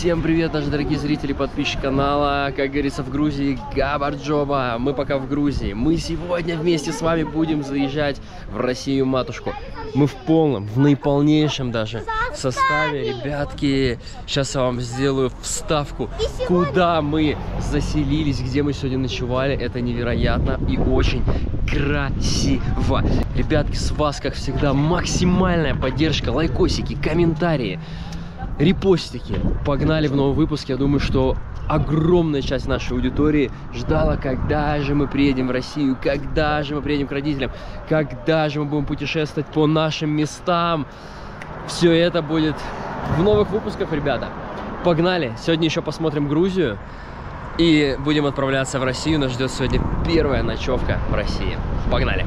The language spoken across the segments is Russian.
Всем привет, наши дорогие зрители, подписчики канала. Как говорится, в Грузии Габарджоба. Мы пока в Грузии. Мы сегодня вместе с вами будем заезжать в Россию матушку. Мы в полном, в наиполнейшем даже составе, ребятки. Сейчас я вам сделаю вставку, куда мы заселились, где мы сегодня ночевали. Это невероятно и очень красиво. Ребятки, с вас, как всегда, максимальная поддержка, лайкосики, комментарии, репостики. Погнали в новый выпуск. Я думаю, что огромная часть нашей аудитории ждала, когда же мы приедем в Россию, когда же мы приедем к родителям, когда же мы будем путешествовать по нашим местам. Все это будет в новых выпусках, ребята. Погнали. Сегодня еще посмотрим Грузию и будем отправляться в Россию. Нас ждет сегодня первая ночевка в России. Погнали.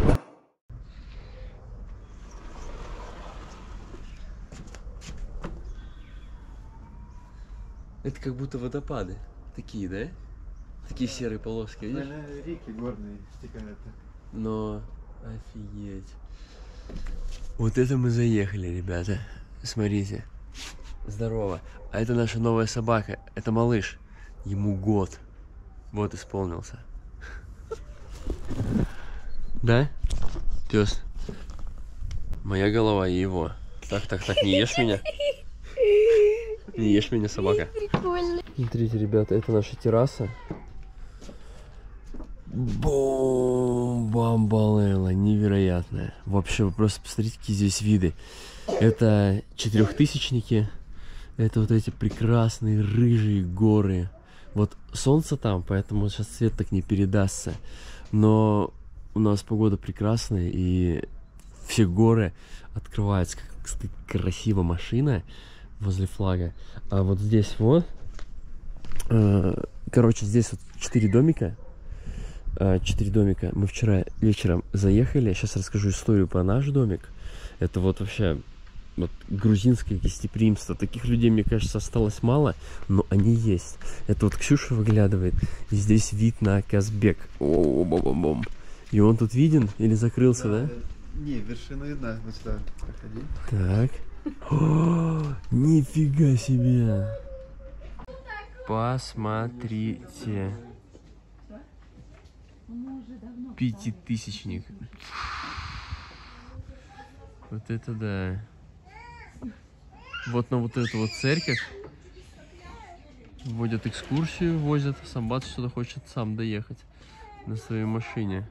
Это как будто водопады. Такие, да? Такие серые полоски, видишь? Реки горные стекают. Но офигеть. Вот это мы заехали, ребята. Смотрите. Здорово. А это наша новая собака. Это малыш. Ему год. Вот исполнился. Да? Пес. Моя голова и его. Так, не ешь меня. Не ешь меня, собака. Прикольно. Смотрите, ребята, это наша терраса. Бомбалейла, невероятная. Вообще, вы просто посмотрите, какие здесь виды. Это четырехтысячники. Это вот эти прекрасные рыжие горы. Вот солнце там, поэтому сейчас свет так не передастся. Но у нас погода прекрасная, и все горы открываются. Как стоит красиво машина возле флага. А вот здесь вот, короче, здесь вот 4 домика. 4 домика. Мы вчера вечером заехали. Сейчас расскажу историю про наш домик. Это вот вообще вот грузинское гостеприимство. Таких людей, мне кажется, осталось мало, но они есть. Это вот Ксюша выглядывает, и здесь вид на Казбек. О-бом-бом-бом. И он тут виден или закрылся, да? Не, вершина видна. Вот сюда проходи. Так. О, нифига себе! Посмотрите. Пятитысячник. Вот это да. Вот на вот эту вот церковь вводят экскурсию, возят. Самбат сюда хочет сам доехать на своей машине.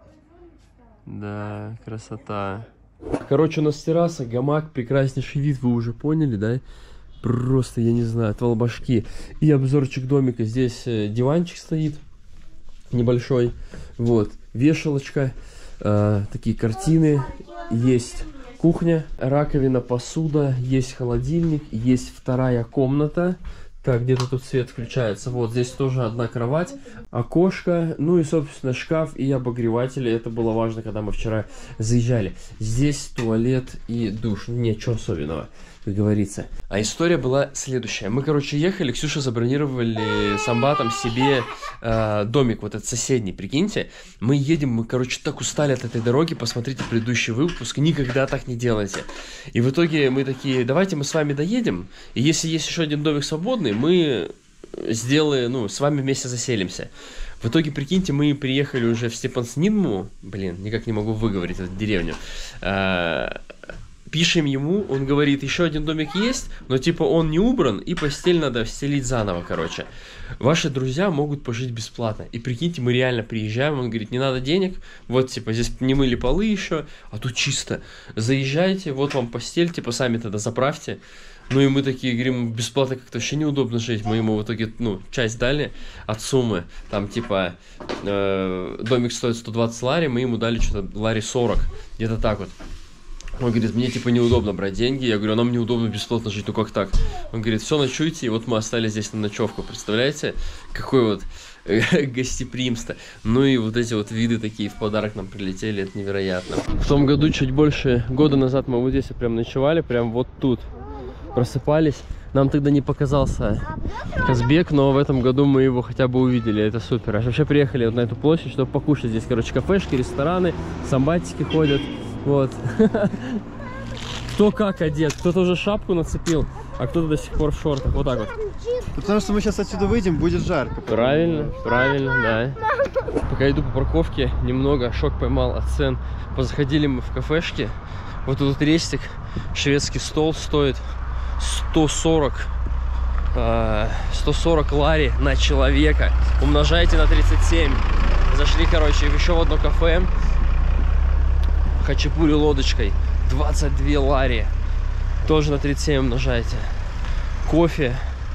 Да, красота. Короче, у нас терраса, гамак, прекраснейший вид, вы уже поняли, да? Просто, я не знаю, отвал башки. И обзорчик домика. Здесь диванчик стоит небольшой. Вот, вешалочка, такие картины. Есть кухня, раковина, посуда, есть холодильник, есть вторая комната. Так, где-то тут свет включается. Вот, здесь тоже одна кровать, окошко, ну и, собственно, шкаф и обогреватели. Это было важно, когда мы вчера заезжали. Здесь туалет и душ. Ничего особенного, как говорится. А история была следующая. Мы, короче, ехали, Ксюша забронировали с Амбатом себе домик, вот этот соседний, прикиньте. Мы едем, мы, короче, так устали от этой дороги. Посмотрите предыдущий выпуск, никогда так не делайте. И в итоге мы такие, давайте мы с вами доедем, и если есть еще один домик свободный, мы сделаем, ну, с вами вместе заселимся. В итоге, прикиньте, мы приехали уже в Степанснидму, блин, никак не могу выговорить эту деревню. Пишем ему, он говорит, еще один домик есть, но типа он не убран, и постель надо стелить заново, короче. Ваши друзья могут пожить бесплатно. И прикиньте, мы реально приезжаем, он говорит, не надо денег, вот типа здесь не мыли полы еще, а тут чисто. Заезжайте, вот вам постель, типа сами тогда заправьте. Ну и мы такие говорим, бесплатно как-то вообще неудобно жить. Мы ему в итоге, ну, часть дали от суммы. Там типа домик стоит 120 лари, мы ему дали что-то лари 40, где-то так вот. Он говорит, мне типа неудобно брать деньги. Я говорю, а нам неудобно бесплатно жить, ну как так? Он говорит, все, ночуйте, и вот мы остались здесь на ночевку. Представляете, какое вот гостеприимство. Ну и вот эти вот виды такие в подарок нам прилетели, это невероятно. В том году, чуть больше года назад, мы вот здесь прям ночевали, прям вот тут. Просыпались. Нам тогда не показался Казбек, но в этом году мы его хотя бы увидели. Это супер. А вообще приехали вот на эту площадь, чтобы покушать. Здесь, короче, кафешки, рестораны, самбатики ходят. Вот. Кто как одет. Кто-то уже шапку нацепил. а кто-то до сих пор в шортах. Вот так вот. Потому что мы сейчас отсюда выйдем, будет жарко. Правильно, правильно, да. Пока иду по парковке, немного шок поймал от цен. Позаходили мы в кафешки. Вот тут рестик, шведский стол стоит 140 лари на человека. Умножайте на 37. Зашли, короче, еще в одно кафе. Хачапури лодочкой. 22 лари. Тоже на 37 умножайте. Кофе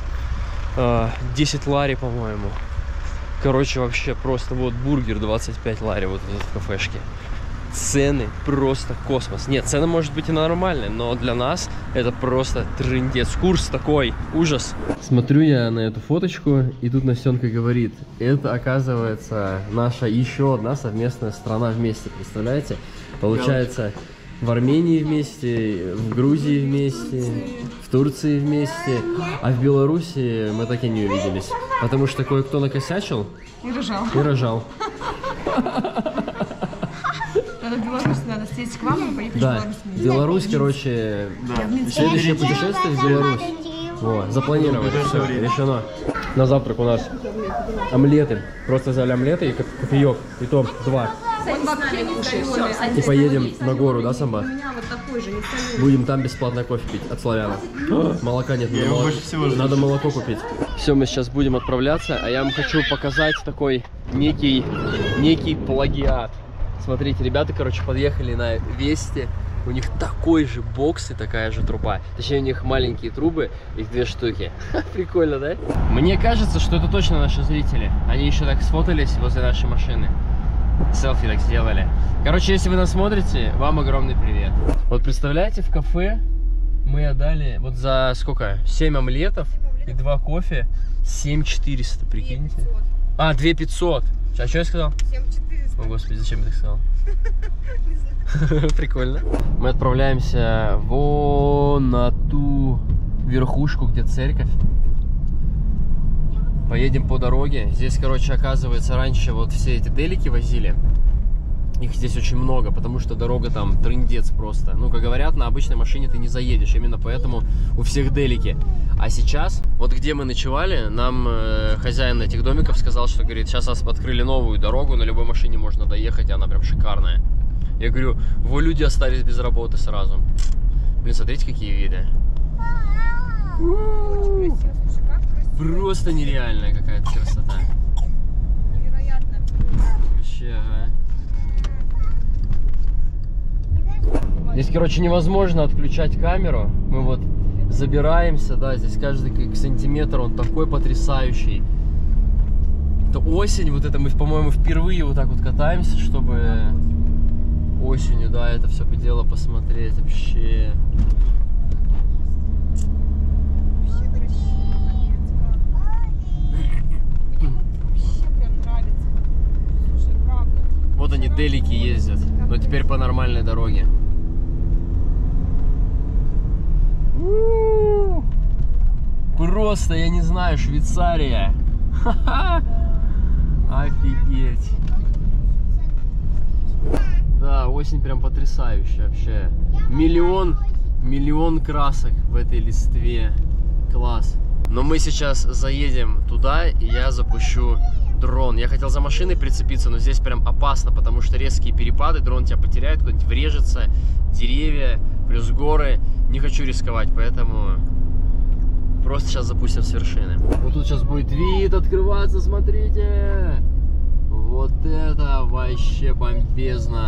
10 лари, по-моему. Короче, вообще просто вот бургер 25 лари вот тут в кафешке. Цены просто космос. Нет, цены может быть и нормальные, но для нас это просто трындец. Курс такой, ужас. Смотрю я на эту фоточку, и тут Настенка говорит, это оказывается наша еще одна совместная страна вместе, представляете? Получается, в Армении вместе, в Грузии вместе, в Турции вместе, а в Беларуси мы так и не увиделись. Потому что кое-кто накосячил и рожал. Надо в Беларусь, надо съездить к вам и поехать Да, в Беларусь. Беларусь, короче, следующее путешествие в Беларусь. Вот, запланировали, все, решено. На завтрак у нас омлеты. Просто взяли омлеты и кофеек, и то 2. Он вообще не соленый. И поедем на гору, да, Самба? У меня вот такой же, не соленый. Будем там бесплатно кофе пить от славянов. Молока нет, Я его больше всего жду. надо молоко купить. Все, мы сейчас будем отправляться, а я вам хочу показать такой некий плагиат. Смотрите, ребята, короче, подъехали на Весте. У них такой же бокс и такая же труба. Точнее, у них маленькие трубы, их 2 штуки. Прикольно, да? Мне кажется, что это точно наши зрители. Они еще так сфотались возле нашей машины. Селфи так сделали. Короче, если вы нас смотрите, вам огромный привет. Вот представляете, в кафе мы отдали вот за сколько? 7 омлетов и 2 кофе. 7400, прикиньте. 2500. А что я сказал? 7400. О, господи, зачем я так сказал? Прикольно. Мы отправляемся вон на ту верхушку, где церковь. Поедем по дороге. Здесь, короче, оказывается, раньше вот все эти делики возили. Их здесь очень много, потому что дорога там трындец просто. Ну, как говорят, на обычной машине ты не заедешь. Именно поэтому у всех делики. А сейчас, вот где мы ночевали, нам хозяин этих домиков сказал, что, говорит, сейчас открыли новую дорогу, на любой машине можно доехать, и она прям шикарная. Я говорю, вот люди остались без работы сразу. Блин, смотрите, какие виды. Просто нереальная какая-то красота. Невероятно. Вообще, ага. Здесь, короче, невозможно отключать камеру. Мы вот забираемся, да, здесь каждый сантиметр, он такой потрясающий. Это осень, вот это мы, по-моему, впервые вот так вот катаемся, чтобы осенью, да, это все дело посмотреть вообще. Вот они, делики ездят, но теперь по нормальной дороге. Просто, я не знаю, Швейцария. Офигеть. Да, осень прям потрясающая вообще. Миллион красок в этой листве. Класс. Но мы сейчас заедем туда, и я запущу дрон. Я хотел за машиной прицепиться, но здесь прям опасно, потому что резкие перепады, дрон тебя потеряет, куда-нибудь врежется, деревья, плюс горы. Не хочу рисковать, поэтому просто сейчас запустим с вершины. Вот тут сейчас будет вид открываться, смотрите! Вот это вообще бомбезно!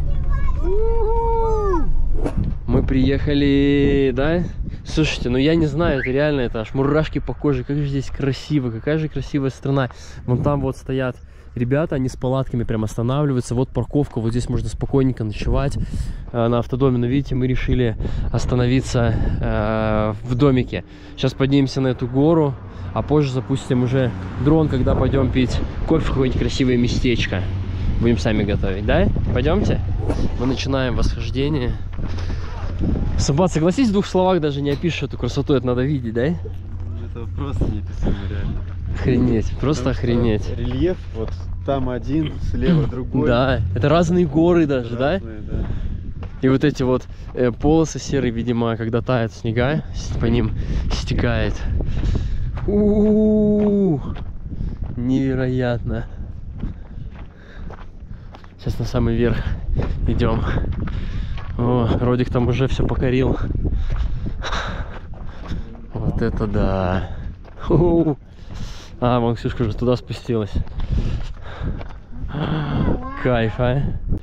Мы приехали, да? Слушайте, ну я не знаю, это реально, это аж мурашки по коже. Как же здесь красиво, какая же красивая страна. Вон там вот стоят ребята, они с палатками прям останавливаются. Вот парковка, вот здесь можно спокойненько ночевать на автодоме. Но видите, мы решили остановиться в домике. Сейчас поднимемся на эту гору, а позже запустим уже дрон, когда пойдем пить кофе в какое-нибудь красивое местечко. Будем сами готовить, да? Пойдемте? Мы начинаем восхождение. Самбат, согласись, в 2 словах даже не опишешь эту красоту, это надо видеть, да? Это просто неописуемо, реально. Охренеть, просто охренеть. Рельеф, вот там один, слева другой. Да, это разные горы даже, Разные, да? И вот эти вот полосы серые, видимо, когда тает снега, по ним стекает. Невероятно. Сейчас на самый верх идем. О, Родик там уже все покорил. Вот это да. А, вон Ксюшка уже туда спустилась. Кайф, а?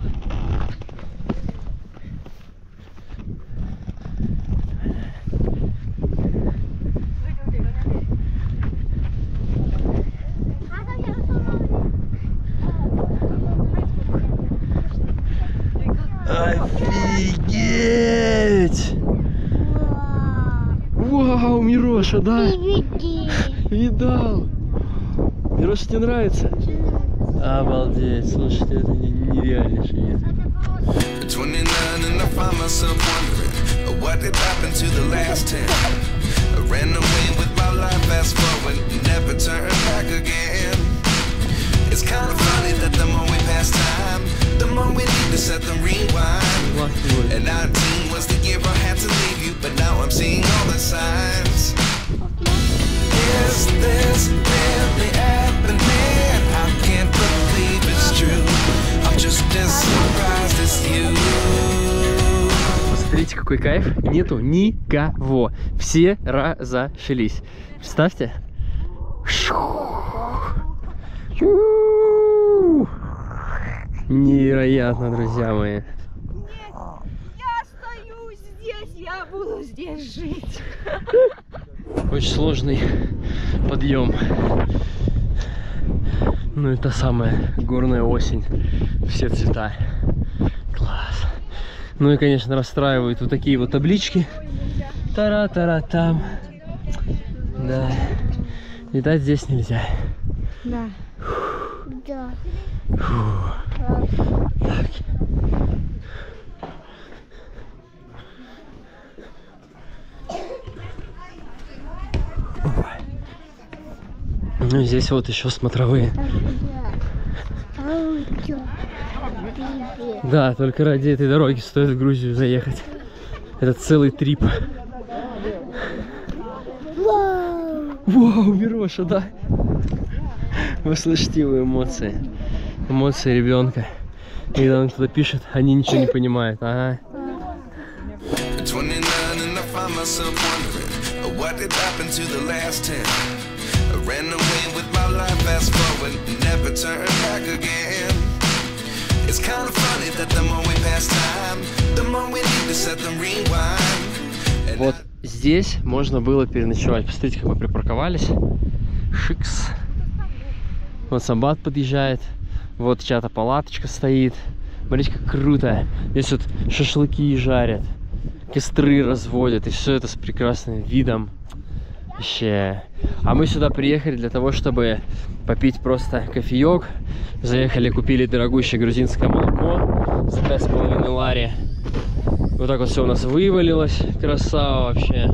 Офигеть! Вау, Мироша, да? Видал? Мироша, тебе нравится? Обалдеть, слушайте, это нереальнейший вид. And 19 was the year I had to leave you, but now I'm seeing all the signs. Is this really happening? I can't believe it's true. I'm just as surprised as you. Посмотрите, какой кайф. Нету никого. Все разошлись. Представьте. Невероятно, друзья мои. Я буду здесь жить. Очень сложный подъем. Ну и та самая горная осень. Все цвета. Класс. Ну и, конечно, расстраивают вот такие вот таблички. Тара-тара-там. Да. Летать здесь нельзя. Да. Да. Так. Ну здесь вот еще смотровые. Да, только ради этой дороги стоит в Грузию заехать. Это целый трип. Вау, Мироша, да. Вы слышите его эмоции. Эмоции ребенка. Когда он кто-то пишет, они ничего не понимают. Ага. Ran away with my life, fast forward, never turn back again. It's kind of funny that the more we pass time, the more we need to set them rewind. Вот здесь можно было переночевать. Посмотрите, как мы припарковались. Шикс. Вот Самбат подъезжает. Вот чья-то палаточка стоит. Смотрите, как круто. Здесь вот шашлыки жарят, костры разводят. И все это с прекрасным видом. Вообще. А мы сюда приехали для того, чтобы попить просто кофеек. Заехали, купили дорогущее грузинское молоко за 5,5 лари. Вот так вот все у нас вывалилось. Красава вообще.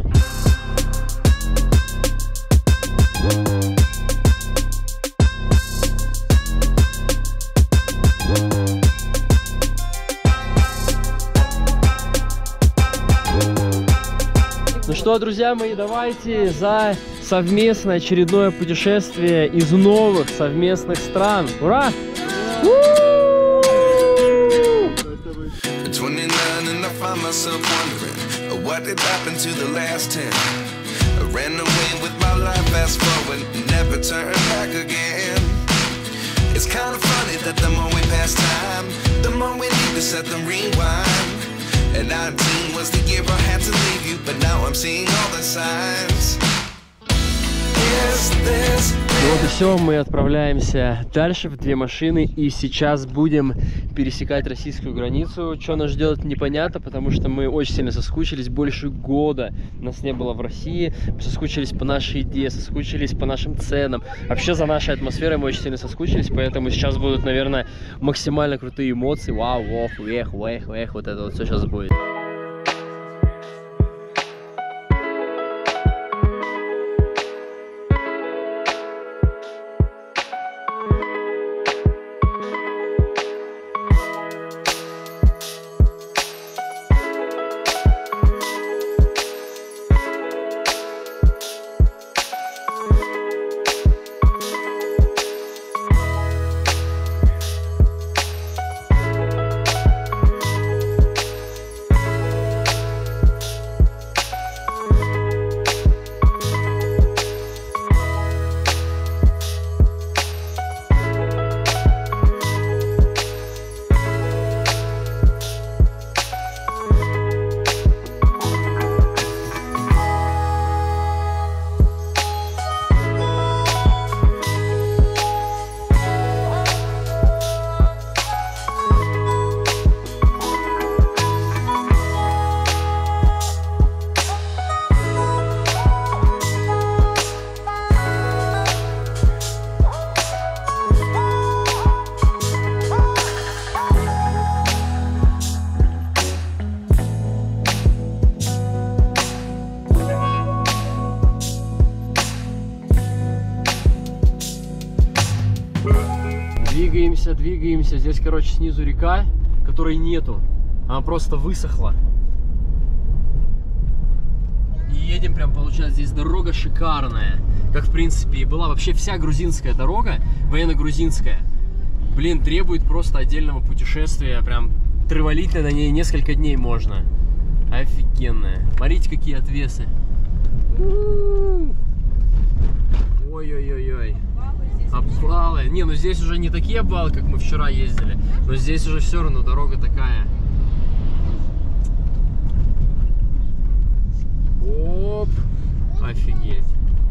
Ну что, друзья мои, давайте за совместное очередное путешествие из новых совместных стран. Ура! And 19 was the year I had to leave you, but now I'm seeing all the signs. Вот и все, мы отправляемся дальше в две машины, и сейчас будем пересекать российскую границу. Что нас ждет, непонятно, потому что мы очень сильно соскучились. Больше года нас не было в России. Мы соскучились по нашей еде, соскучились по нашим ценам. Вообще за нашей атмосферой мы очень сильно соскучились, поэтому сейчас будут, наверное, максимально крутые эмоции. Вау, ох, эх, вот это вот все сейчас будет. Двигаемся, двигаемся. Здесь, короче, снизу река, которой нету. Она просто высохла. И едем прям, получается, здесь дорога шикарная. Как, в принципе, и была вообще вся грузинская дорога, военно-грузинская. Блин, требует просто отдельного путешествия. Прям тревалить на ней несколько дней можно. Офигенная. Смотрите, какие отвесы. Ой-ой-ой-ой. Обвалы. Не, ну здесь уже не такие обвалы, как мы вчера ездили. Но здесь уже все равно дорога такая. Оп. Офигеть.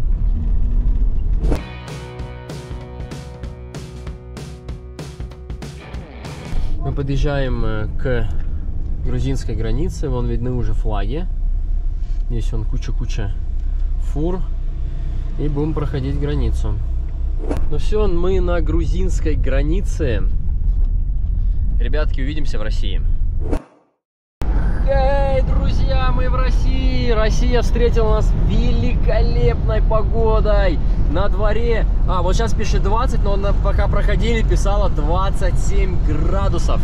Мы подъезжаем к грузинской границе. Вон видны уже флаги. Здесь вон куча-куча фур. И будем проходить границу. Ну все, мы на грузинской границе. Ребятки, увидимся в России. Эй, друзья, мы в России. Россия встретила нас великолепной погодой. На дворе, вот сейчас пишет 20, но пока проходили, писало 27 градусов.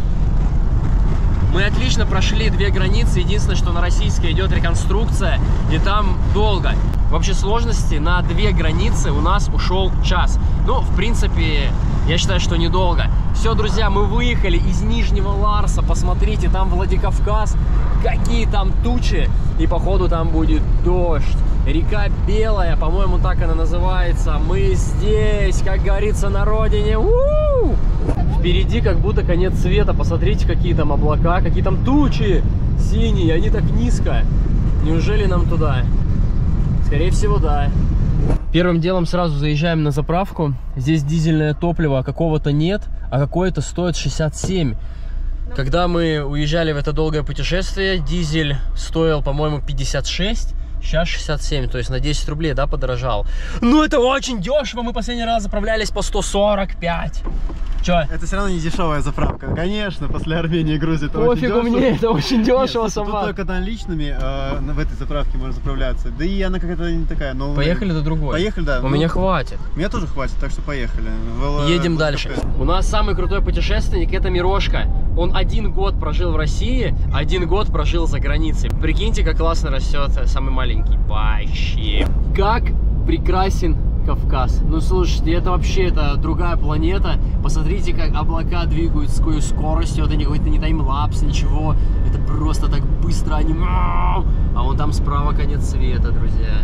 Мы отлично прошли 2 границы. Единственное, что на российской идет реконструкция, и там долго. В общей сложности на 2 границы у нас ушел час. Ну, в принципе, я считаю, что недолго. Все, друзья, мы выехали из Нижнего Ларса. Посмотрите, там Владикавказ. Какие там тучи. И, походу, там будет дождь. Река Белая, по-моему, так она называется. Мы здесь, как говорится, на родине. У-у-у! Впереди как будто конец света. Посмотрите, какие там облака, какие там тучи синие. Они так низко. Неужели нам туда? Скорее всего, да. Первым делом сразу заезжаем на заправку. Здесь дизельное топливо какого-то нет, а какое-то стоит 67. Когда мы уезжали в это долгое путешествие, дизель стоил, по-моему, 56. Сейчас 67, то есть на 10 рублей, да, подорожал. Ну, это очень дешево. Мы последний раз заправлялись по 145. Чё? Это все равно не дешевая заправка. Конечно, после Армении и Грузии это пофигу очень дешево. мне, это очень дешево. Нет, сама. тут только наличными в этой заправке можно заправляться. Да и она какая-то не такая новая. Поехали до другой. Поехали, да. У меня хватит. Меня тоже хватит, так что поехали. Едем дальше. У нас самый крутой путешественник — это Мирошка. Он 1 год прожил в России, 1 год прожил за границей. Прикиньте, как классно растет самый маленький. Вообще. Как прекрасен Кавказ. Ну, слушайте, это вообще другая планета. Посмотрите, как облака двигаются с какой скоростью. Это какой-то не таймлапс, ничего. Это просто так быстро они... А вон там справа конец света, друзья.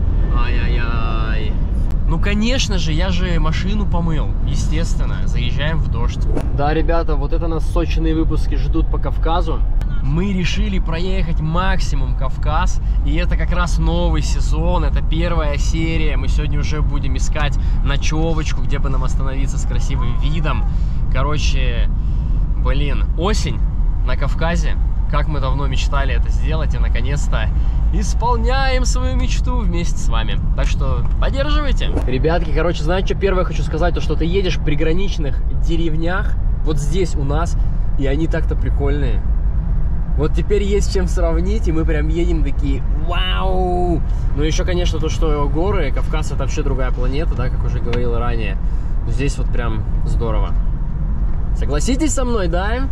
Ай-яй-яй. Ну, конечно же, я же машину помыл. Естественно, заезжаем в дождь. Да, ребята, вот это нас сочные выпуски ждут по Кавказу. Мы решили проехать максимум Кавказ. И это как раз новый сезон. Это первая серия. Мы сегодня уже будем искать ночевочку, где бы нам остановиться с красивым видом. Короче, блин, осень на Кавказе. Как мы давно мечтали это сделать, и наконец-то исполняем свою мечту вместе с вами. Так что поддерживайте. Ребятки, короче, знаете, что первое хочу сказать? То, что ты едешь в приграничных деревнях, вот здесь у нас, и они так-то прикольные. Вот теперь есть чем сравнить, и мы прям едем такие, вау! Ну, еще, конечно, то, что горы, Кавказ — это вообще другая планета, да, как уже говорил ранее. Но здесь вот прям здорово. Согласитесь со мной, да?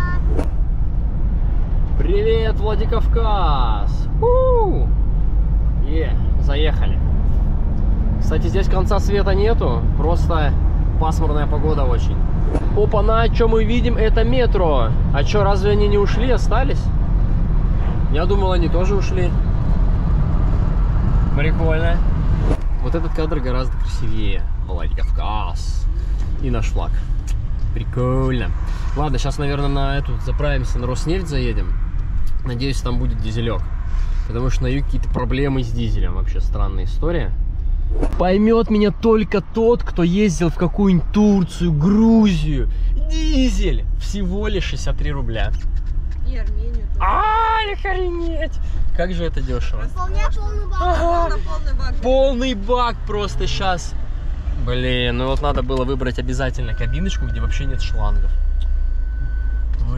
Привет, Владикавказ! Заехали. Кстати, здесь конца света нету, просто пасмурная погода очень. Опа-на, что мы видим? Это метро. А что, разве они не ушли, остались? Я думал, они тоже ушли. Прикольно. Вот этот кадр гораздо красивее. Владикавказ. И наш флаг. Прикольно. Ладно, сейчас, наверное, на эту заправимся, на Роснефть заедем. Надеюсь, там будет дизелек. Потому что на юге какие-то проблемы с дизелем. Вообще странная история. Поймет меня только тот, кто ездил в какую-нибудь Турцию, Грузию. Дизель! Всего лишь 63 рубля. И Армению тоже. Охренеть! Как же это дешево. Полный бак. Ага. Полный бак. Полный бак просто сейчас. Блин, ну вот надо было выбрать обязательно кабиночку, где вообще нет шлангов.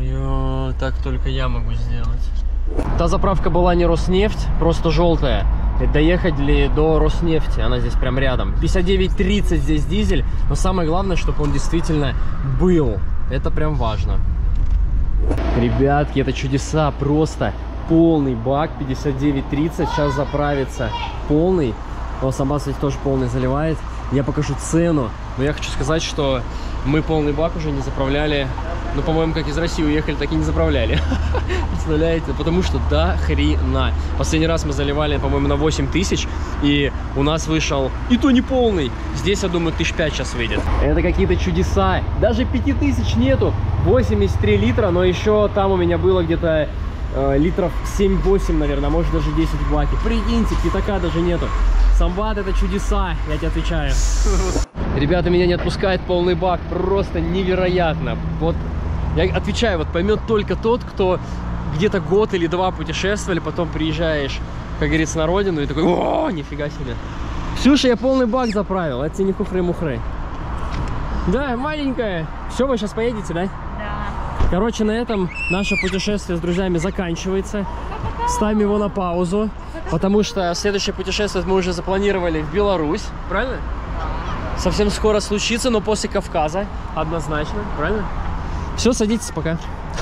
Ой, так только я могу сделать. Та заправка была не Роснефть, просто желтая. доехали до Роснефти, она здесь прям рядом. 59.30 здесь дизель, но самое главное, чтобы он действительно был. Это прям важно. Ребятки, это чудеса, просто полный бак, 59.30, сейчас заправится полный. Но сама, кстати, тоже полный заливает. Я покажу цену, но я хочу сказать, что мы полный бак уже не заправляли. Ну, по-моему, как из России уехали, так и не заправляли. Представляете? Потому что до хрена. Последний раз мы заливали, по-моему, на 8 тысяч. И у нас вышел, и то не полный. Здесь, я думаю, 5 сейчас выйдет. Это какие-то чудеса. Даже 5000 нету. 83 литра, но еще там у меня было где-то литров 7-8, наверное, может даже 10 в баке. Прикиньте, пятака даже нету. Самбат — это чудеса, я тебе отвечаю. Ребята, меня не отпускает полный бак. Просто невероятно. Вот я отвечаю, вот поймет только тот, кто где-то год или два путешествовали, потом приезжаешь, как говорится, на родину и такой: о, нифига себе. Ксюша, я полный бак заправил, это тебе не хухры-мухры. Да, маленькая. Все, вы сейчас поедете, да? Да. Короче, на этом наше путешествие с друзьями заканчивается. Ставим его на паузу, потому что следующее путешествие мы уже запланировали в Беларусь, правильно? Совсем скоро случится, но после Кавказа, однозначно, правильно? Все, садитесь пока.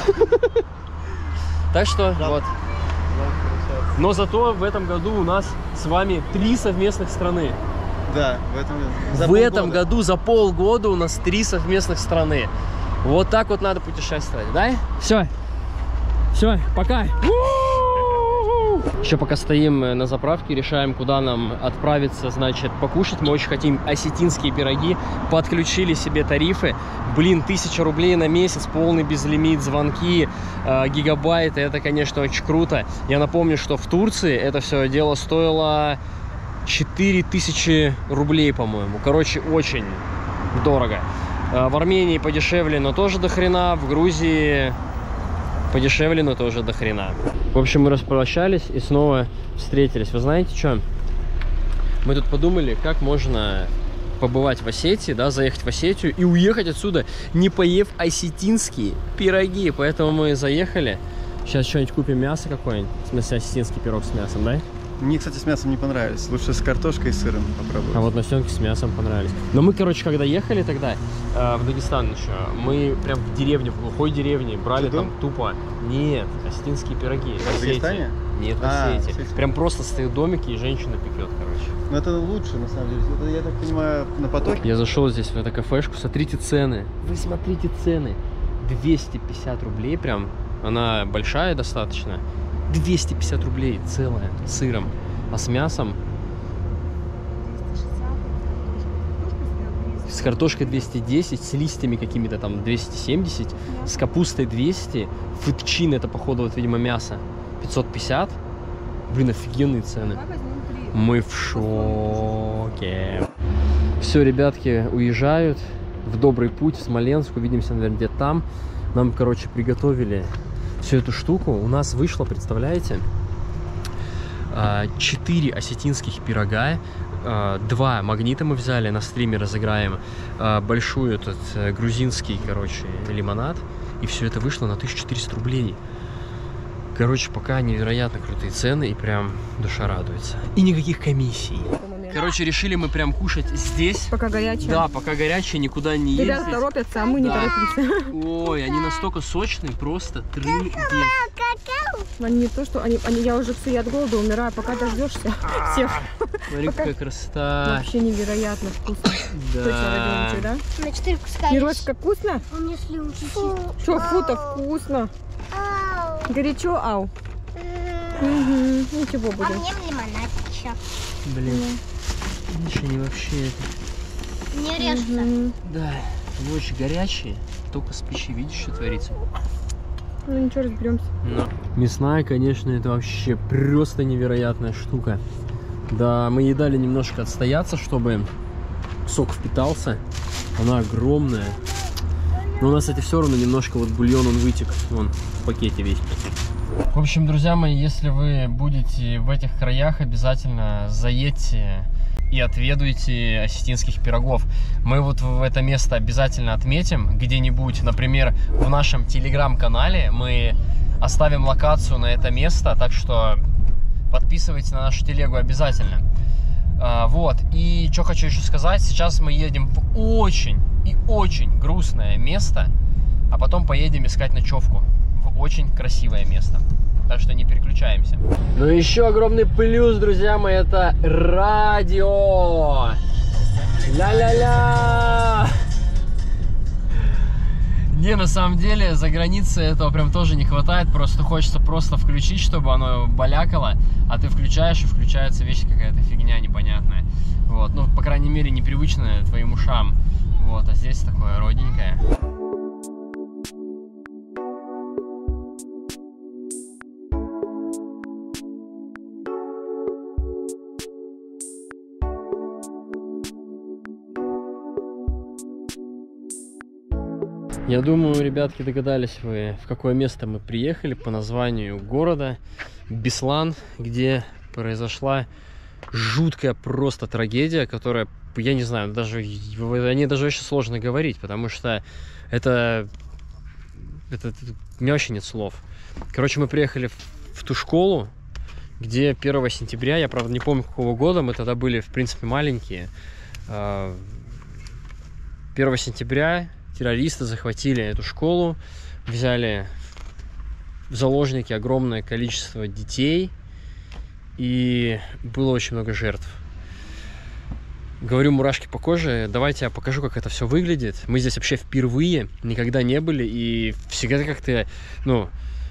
Так что, вот. Но зато в этом году у нас с вами 3 совместных страны. Да, В этом году за полгода у нас 3 совместных страны. Вот так вот надо путешествовать, да? Все. Все, пока. Еще пока стоим на заправке, решаем, куда нам отправиться, значит, покушать. Мы очень хотим осетинские пироги. Подключили себе тарифы. Блин, 1000 рублей на месяц, полный безлимит, звонки, гигабайты. Это, конечно, очень круто. Я напомню, что в Турции это все дело стоило 4000 рублей, по-моему. Короче, очень дорого. В Армении подешевле, но тоже до хрена. В Грузии подешевле, но тоже до хрена. В общем, мы распрощались и снова встретились. Вы знаете что? Мы тут подумали, как можно побывать в Осетии, да, заехать в Осетию и уехать отсюда, не поев осетинские пироги. Поэтому мы заехали. Сейчас что-нибудь купим, мясо какое-нибудь. В смысле, осетинский пирог с мясом, да? Мне, кстати, с мясом не понравились. Лучше с картошкой и сыром попробовать. А вот наседки с мясом понравились. Но мы, короче, когда ехали тогда в Дагестан еще, мы прям в деревне, в глухой деревне брали там тупо. Нет, осетинские пироги. В Дагестане? Нет, в Осетии. Прям просто стоят домики и женщина пекет, короче. Ну это лучше, на самом деле. Это, я так понимаю, на потоке. Я зашел здесь в эту кафешку, смотрите цены. Вы смотрите цены. 250 рублей прям. Она большая достаточно. 250 рублей целая, с сыром. А с мясом? С картошкой 210, с листьями какими-то там 270, с капустой 200, фытчин, это походу, вот, видимо, мясо, 550. Блин, офигенные цены. Мы в шоке. Все, ребятки уезжают в добрый путь в Смоленск. Увидимся, наверное, где-то там. Нам, короче, приготовили всю эту штуку. У нас вышло, представляете, 4 осетинских пирога, 2 магнита мы взяли, на стриме разыграем, большой этот грузинский, короче, лимонад. И все это вышло на 1400 рублей. Короче, пока невероятно крутые цены, и прям душа радуется. И никаких комиссий. Короче, решили мы прям кушать здесь. Пока горячее. Да, пока горячее, никуда не ездить. Ребята торопятся, а мы не торопимся. Ой, они настолько сочные, просто трындец. Они не то, что... я уже все от голода умираю, пока дождешься всех. Смотри, какая красота. Вообще невероятно вкусно. Да. Точно, Родиончик, да? На 4 куска. Мирошка, вкусно? Он мне слюнки. Что, фу-то вкусно. Горячо, ау. Ничего А будем. мне лимонад еще. Блин. Видишь, они вообще это... Не режется. Да, они очень горячие. Только с пищей видишь, что творится. Ну ничего, разберемся. Но. Мясная, конечно, это вообще просто невероятная штука. Да, мы ей дали немножко отстояться, чтобы сок впитался. Она огромная. Но у нас, кстати, все равно немножко вот бульон он вытек. Вон, в пакете весь. В общем, друзья мои, если вы будете в этих краях, обязательно заедьте и отведайте осетинских пирогов. Мы вот в это место обязательно отметим где-нибудь. Например, в нашем телеграм-канале мы оставим локацию на это место. Так что подписывайтесь на нашу телегу обязательно. Вот, и что хочу еще сказать, сейчас мы едем в очень и очень грустное место, а потом поедем искать ночевку в очень красивое место. Так что не переключаемся. Ну и еще огромный плюс, друзья мои, это радио. Ля-ля-ля! Не, на самом деле, за границей этого прям тоже не хватает. Просто хочется просто включить, чтобы оно балякало. А ты включаешь, и включается вещь какая-то фигня непонятная. Вот, ну, по крайней мере, непривычная твоим ушам. Вот, а здесь такое родненькое. Я думаю, ребятки, догадались вы, в какое место мы приехали по названию города Беслан, где произошла жуткая просто трагедия, которая, я не знаю, даже о ней даже очень сложно говорить, потому что это у меня вообще нет слов. Короче, мы приехали в ту школу, где 1 сентября, я, правда, не помню, какого года, мы тогда были, в принципе, маленькие. 1 сентября террористы захватили эту школу, взяли в заложники огромное количество детей, и было очень много жертв. Говорю, мурашки по коже. Давайте я покажу, как это все выглядит. Мы здесь вообще впервые, никогда не были, и всегда как-то, ну,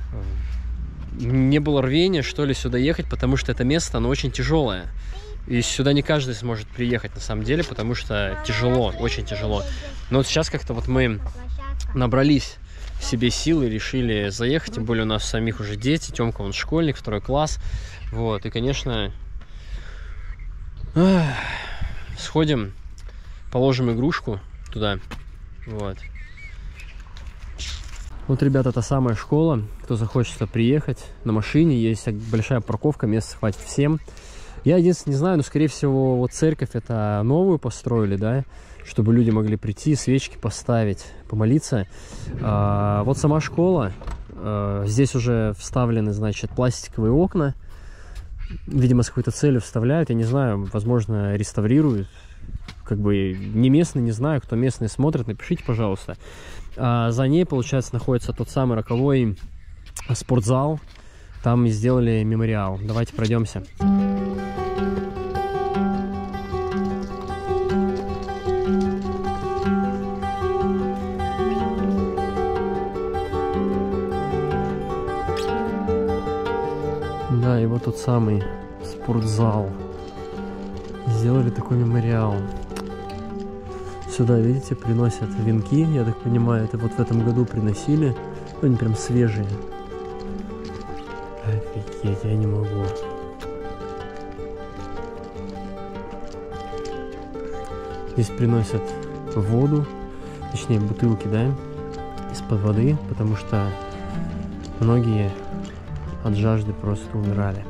не было рвения, что ли, сюда ехать, потому что это место, оно очень тяжелое. И сюда не каждый сможет приехать, на самом деле, потому что тяжело, очень тяжело. Но вот сейчас как-то вот мы набрались себе сил и решили заехать, тем более у нас самих уже дети, Тёмка, он школьник, 2 класс. Вот, и, конечно, сходим, положим игрушку туда, вот. Вот, ребята, это самая школа, кто захочет сюда приехать на машине, есть большая парковка, места хватит всем. Я единственное не знаю, но, скорее всего, вот церковь это новую построили, да, чтобы люди могли прийти, свечки поставить, помолиться. Вот сама школа, здесь уже вставлены, значит, пластиковые окна, видимо, с какой-то целью вставляют, я не знаю, возможно, реставрируют, как бы не местный, не знаю, кто местный смотрит, напишите, пожалуйста. За ней, получается, находится тот самый роковой спортзал, там сделали мемориал. Давайте пройдемся. Да, и вот тот самый спортзал. Сделали такой мемориал. Сюда, видите, приносят венки, я так понимаю, это вот в этом году приносили. Ну, они прям свежие. Офигеть, я не могу. Здесь приносят воду, точнее бутылки, да, из-под воды, потому что многие от жажды просто умирали.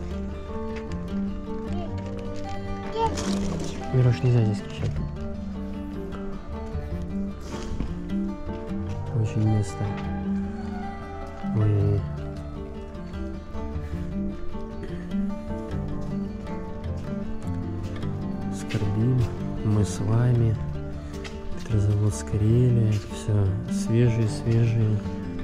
Мирош, нельзя здесь кричать. Очень место. Ой. Скорбим мы с вами. Петрозаводск, Карелия. Это все свежие.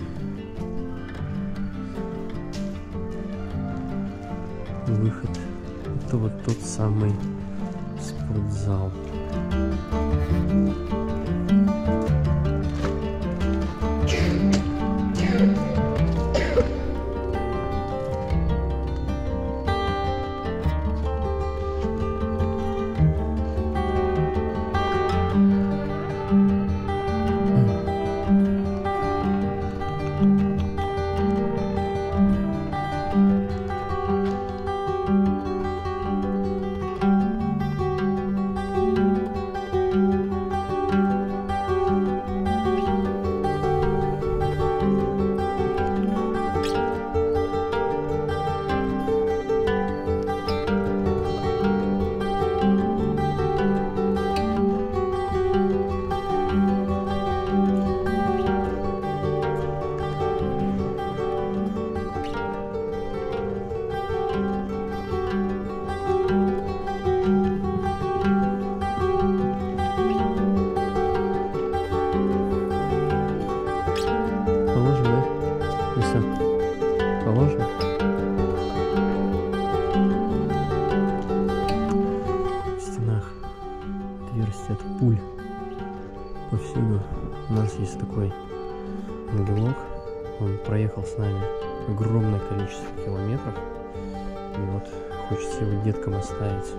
Выход. Это вот тот самый спортзал. У нас есть такой ангелок. Он проехал с нами огромное количество километров. И вот хочется его деткам оставить.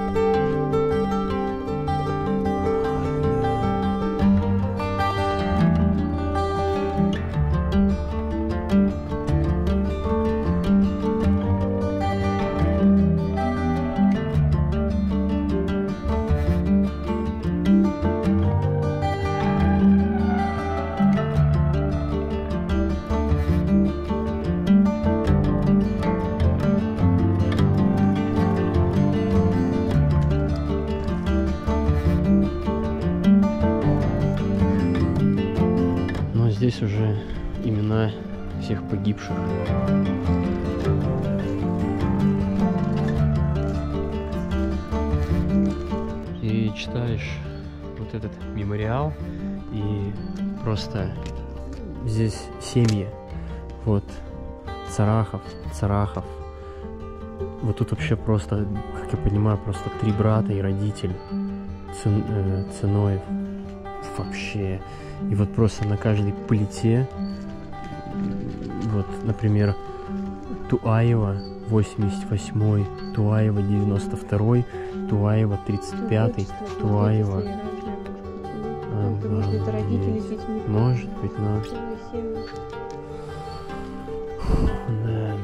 Здесь уже имена всех погибших. И читаешь вот этот мемориал, и просто здесь семьи. Вот Царахов. Вот тут вообще просто, как я понимаю, просто 3 брата и родитель. Ценоев. Вообще. И вот просто на каждой плите, вот, например, Туаева 88-й, Туаева 92-й, Туаева 35-й, Туаева... Может, это родители с детьми. Может быть, но... Да.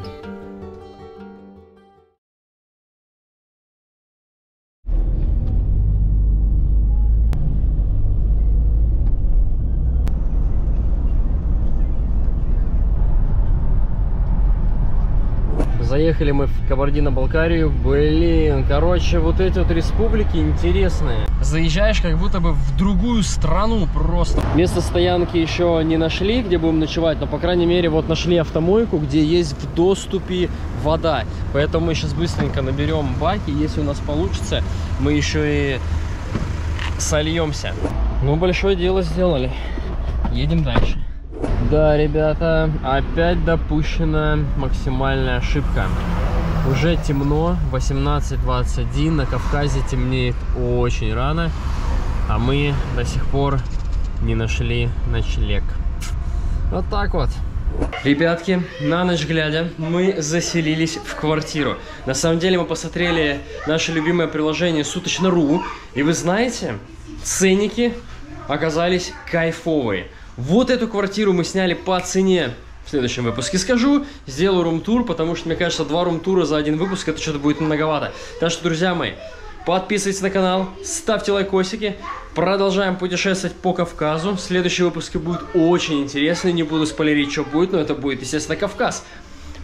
Заехали мы в Кабардино-Балкарию. Блин, короче, вот эти вот республики интересные. Заезжаешь как будто бы в другую страну просто. Место стоянки еще не нашли, где будем ночевать, но, по крайней мере, вот нашли автомойку, где есть в доступе вода. Поэтому мы сейчас быстренько наберем баки. Если у нас получится, мы еще и сольемся. Ну, большое дело сделали. Едем дальше. Да, ребята, опять допущена максимальная ошибка. Уже темно, 18:21, на Кавказе темнеет очень рано, а мы до сих пор не нашли ночлег. Вот так вот. Ребятки, на ночь глядя, мы заселились в квартиру. На самом деле мы посмотрели наше любимое приложение Суточно.ру, и вы знаете, ценники оказались кайфовые. Вот эту квартиру мы сняли по цене. В следующем выпуске скажу. Сделаю рум-тур, потому что, мне кажется, 2 рум-тура за 1 выпуск это что-то будет многовато. Так что, друзья мои, подписывайтесь на канал, ставьте лайкосики. Продолжаем путешествовать по Кавказу. Следующий выпуск будет очень интересный. Не буду спойлерить, что будет, но это будет, естественно, Кавказ.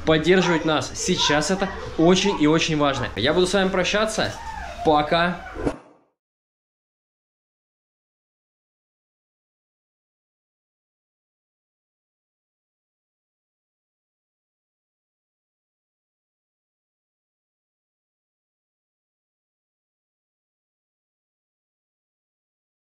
Поддерживать нас сейчас это очень и очень важно. Я буду с вами прощаться. Пока.